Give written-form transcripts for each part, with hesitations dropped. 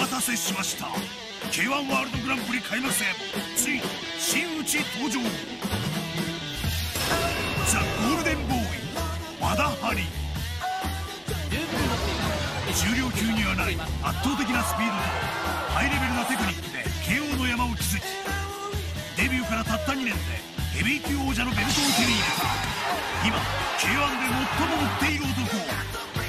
待たせしました。 K1 ワールドグランプリ開幕戦、ついに真打ち登場。ザ・ゴールデンボーイ和田ハリー。重量級にはない圧倒的なスピードとハイレベルなテクニックで KO の山を築き、デビューからたった2年でヘビー級王者のベルトを手に入れた。今 K1 で最も売っている男。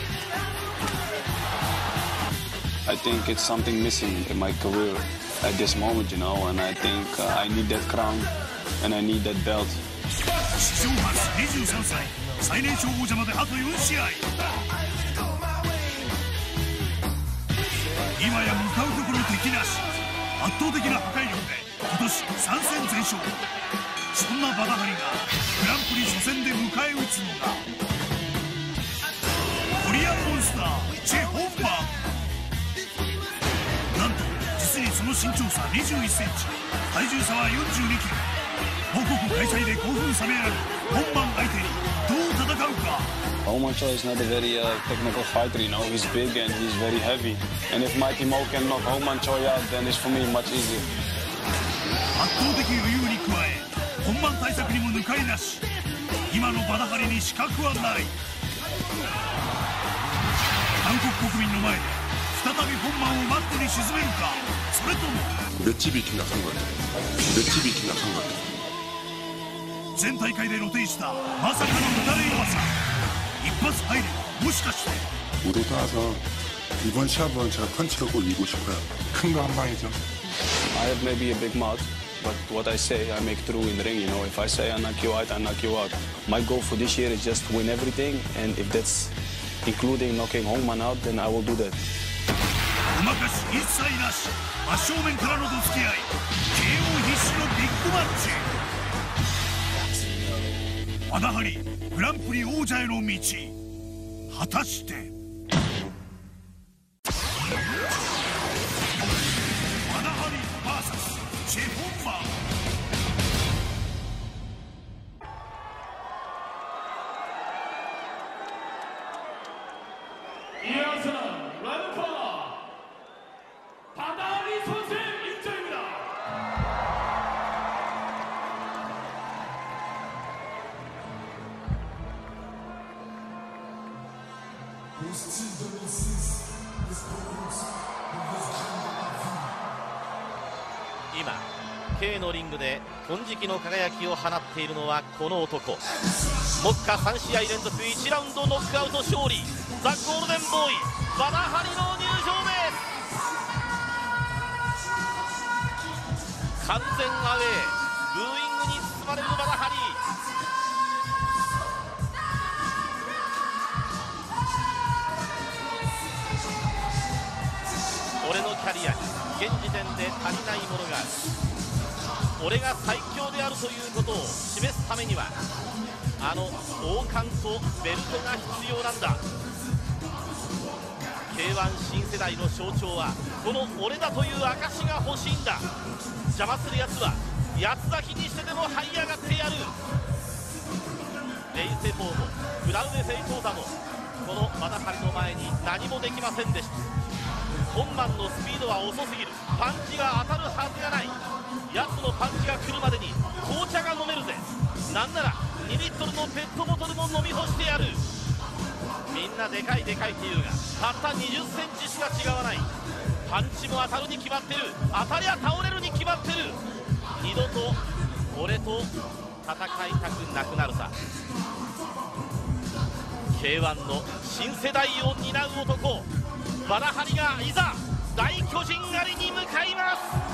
I think it's something missing in my career at this moment, you know, and I think I need that crown and I need that belt. 史上初23歳、最年少王者まであと4試合。今や向かうところ敵なし、圧倒的な破壊力で今年3戦全勝。そんなバダハリがグランプリ初戦で迎え撃つのがコリアンモンスターチェ・ホンバン。なんと実にその身長差21センチ、体重差は42キロ。母国開催で興奮冷めやらぬ本番相手にどう戦うか。 Homancho is not a very technical fighter, you know. He's big and he's very heavy. And if Mighty Mo can knock Homancho out, then it's for me much easier. 圧倒的余裕に加え、本番対策にも抜かりなし。今のバダハリに死角はない。韓国国民の前で再び本番をマットに沈めるか、それとも前大会で露呈したまさかの打たれ弱さ。一発入ればもしかして。 무대 따라서 이번 시합은 제가 펀치로 꼭 이기고 싶어요. 큰 거 한 방이죠. I have maybe a big mouth, but what I say, I make through in the ring, you know. If I say I knock you out, I knock you out. My goal for this year is just to win everything, and if that's including knocking Hongman out, then I will do that. ごまかし一切なし、真正面からのどつき合い、KO必至のビッグマッチ。和田ハリグランプリ王者への道、果たして和田ハリ VS チェ・ホンバン。 今 K のリングで金色の輝きを放っているのはこの男。目下3試合連続1ラウンドノックアウト勝利、ザ・ゴールデンボーイ和田ハリの入場です。完全アウェー、ブーイングに包まれる和田ハリ。俺のキャリアに現時点で足りないものがある。俺が最強であるということを示すためにはあの王冠とベルトが必要なんだ。 K1 新世代の象徴はこの俺だという証が欲しいんだ。邪魔するやつは八つ咲きにしてでも這い上がってやる。レイセフォーもクラウデ・セイトータもこの和田ハリの前に何もできませんでした。本番のスピードは遅すぎる。パンチが当たるはずがない。やつのパンチが来るまでに紅茶が飲めるぜ。なんなら2リットルのペットボトルも飲み干してやる。みんなでかいでかいっていうがたった20センチしか違わない。パンチも当たるに決まってる。当たりゃ倒れるに決まってる。二度と俺と戦いたくなくなるさ。 K1 の新世代を担う男和田ハリがいざ大巨人狩りに向かいます。